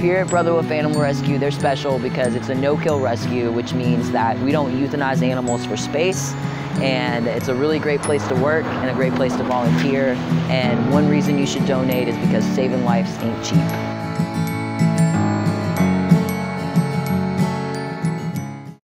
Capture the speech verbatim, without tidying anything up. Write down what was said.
here at Brother Wolf Animal Rescue, they're special because it's a no-kill rescue, which means that we don't euthanize animals for space. And it's a really great place to work and a great place to volunteer. And one reason you should donate is because saving lives ain't cheap.